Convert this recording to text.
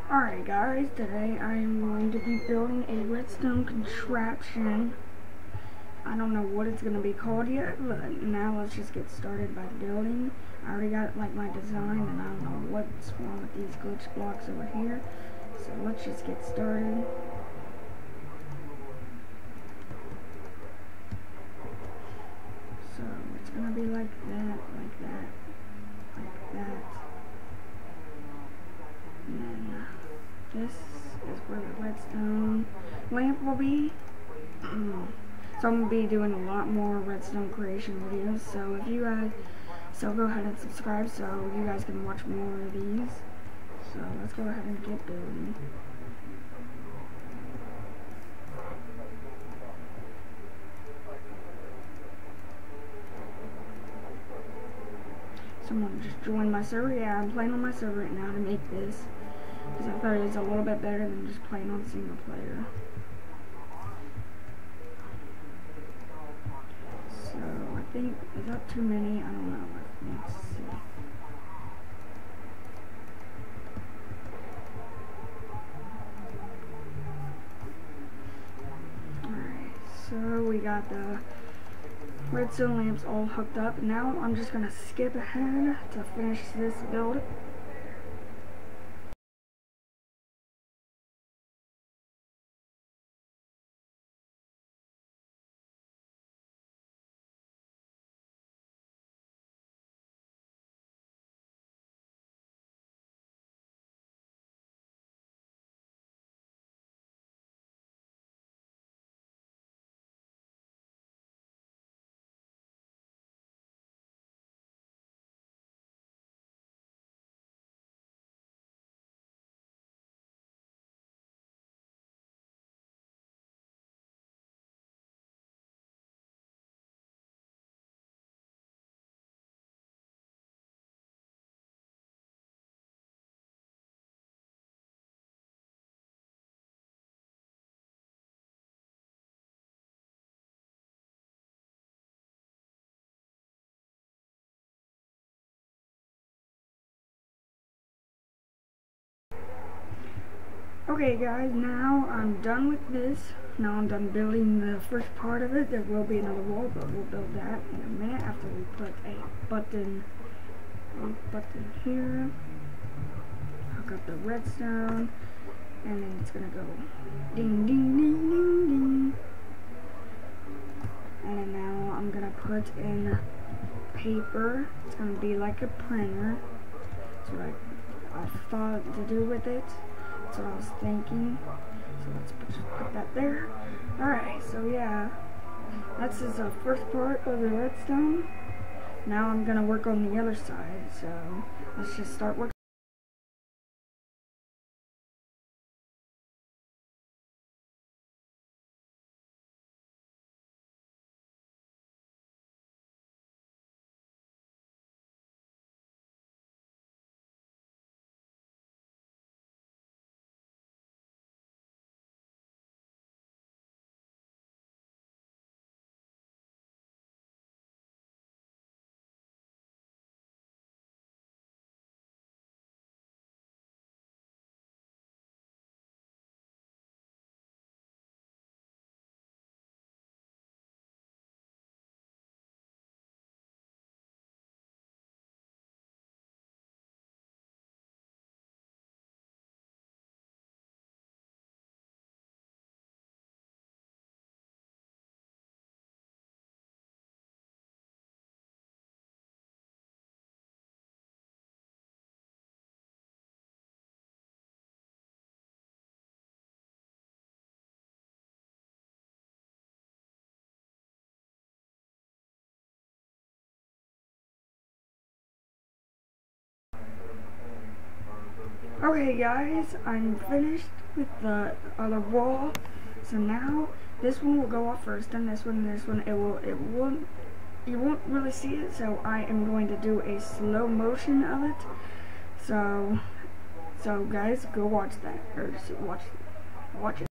Alright guys, today I am going to be building a redstone contraption. I don't know what it's going to be called yet, but now let's just get started by building. I already got like my design and I don't know what's wrong with these glitch blocks over here. So let's just get started. So it's going to be like that, like that, like that. And then this is where the redstone lamp will be. So I'm going to be doing a lot more redstone creation videos, so if you guys, go ahead and subscribe so you guys can watch more of these. So let's go ahead and get building. Someone just joined my server. Yeah, I'm playing on my server right now to make this, because I thought it was a little bit better than just playing on single player. So I think, is that too many? I don't know. Let's see. Alright, so we got the redstone lamps all hooked up. Now I'm just gonna skip ahead to finish this build. Okay guys, now I'm done with this. Now I'm done building the first part of it. There will be another wall, but we'll build that in a minute after we put a button here. Hook up the redstone, and then it's gonna go ding ding ding ding ding. And then now I'm gonna put in paper. It's gonna be like a printer. That's what I thought to do with it. That's what I was thinking. So let's just put that there. Alright, so yeah, that's the first part of the redstone. Now I'm gonna work on the other side, so let's just start working. Okay guys, I'm finished with the other wall. So now this one will go off first, and this one, you won't really see it, so I am going to do a slow motion of it. So guys, go watch that, or watch it.